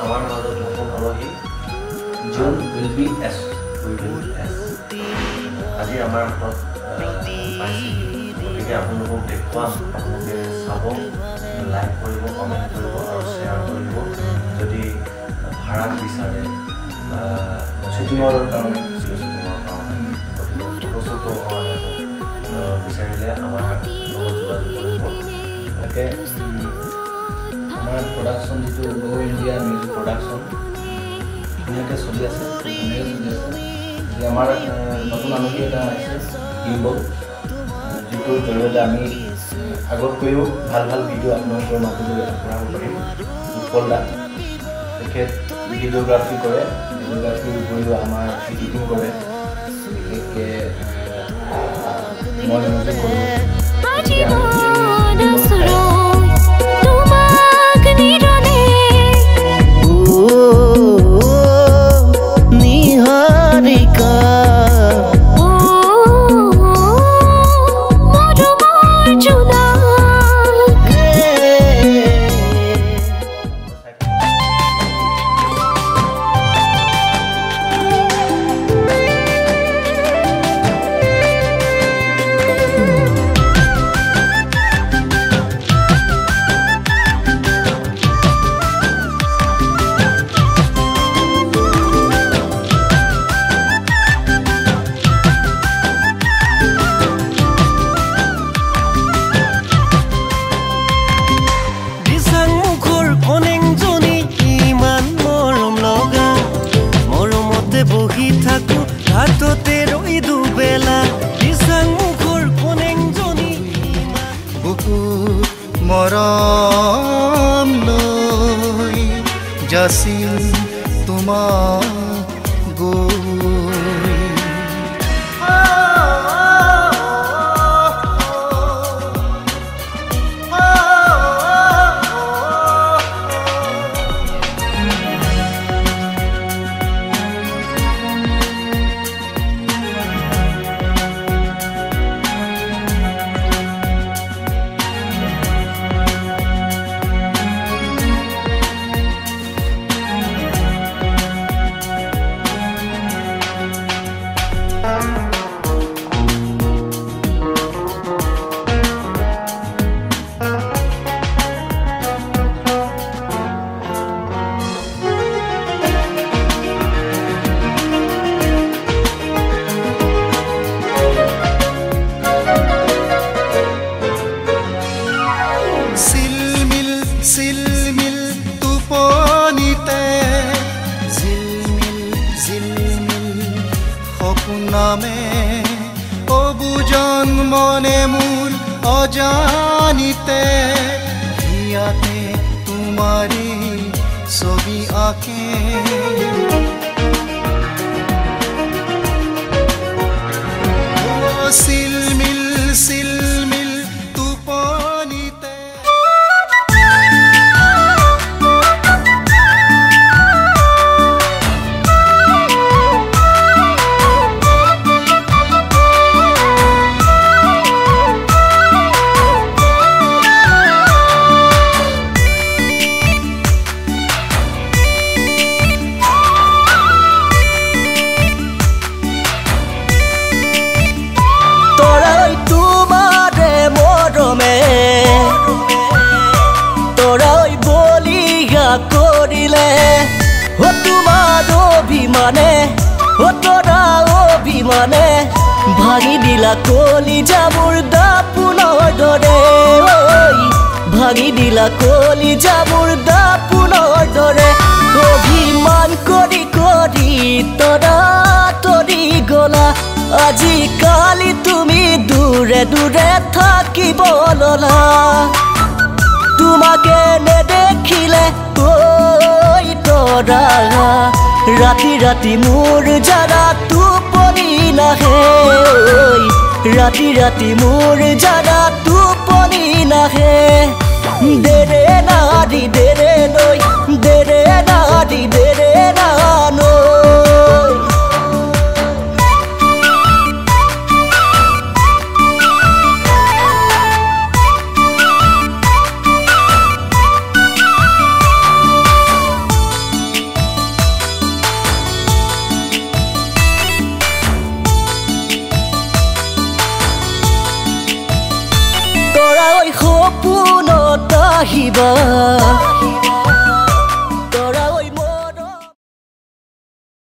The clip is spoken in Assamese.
আমাৰ মাজত নতুন আলহী Zhiyun Weebill S আজি আমাৰ হাতত পাইছে গতিকে আপোনালোকক দেখুৱাম আপোনালোকে চাব লাইক কৰিব কমেণ্ট কৰিব আৰু শ্বেয়াৰ কৰিব যদি ভাড়া বিচাৰে শ্বুটিঙৰ কাৰণে ফটো বিচাৰিলে আমাৰ লগত যোগাযোগ কৰিব তাকে আমাৰ প্ৰডাকশ্যন যিটো লো ইণ্ডিয়া মিউজিক প্ৰডাকশ্যন ধুনীয়াকৈ চলি আছে আমাৰ নতুন আলহী এটা আহিছে Weebill যিটোৰ জৰিয়তে আমি আগতকৈও ভাল ভাল ভিডিঅ' আপোনালোকৰ মাজলৈ আগবঢ়াব পাৰিম উৎপল দা তেখেত ভিডিঅ'গ্ৰাফী কৰে ভিডিঅ'গ্ৰাফীৰ উপৰিও আমাৰ এডিটিং কৰে বিশেষকৈ মই নিজে কৰোঁ মৰম লৈ যাছিল তোমাক Silmil tuponite Zilmil Hokuname Obujan mone mur Ojanite Hiyate tumari Sobi aake Silmil tuponite কৰিলে ও তোমাৰ অভিমানে ও তোৰা অভিমানে ভাঙি দিলা কলিজা মোৰ দাপুনৰ দৰে ভাঙি দিলা কলিজা মোৰ দাপুনৰ দৰে অভিমান কৰি কৰি তোৰা তৰি গলা আজি কালি তুমি দূৰে দূৰে থাকিব ললা তোমাকে নেদেখিলে ঐ তোৰা ৰাতি ৰাতি মোৰ জাৰা টোপনি নাহে ৰাতি ৰাতি মোৰ জাৰা টোপনি নাহে দেৰে নাদি দেৰে নৈ দেৰে নাদি দেৰে নানৈ আহিবা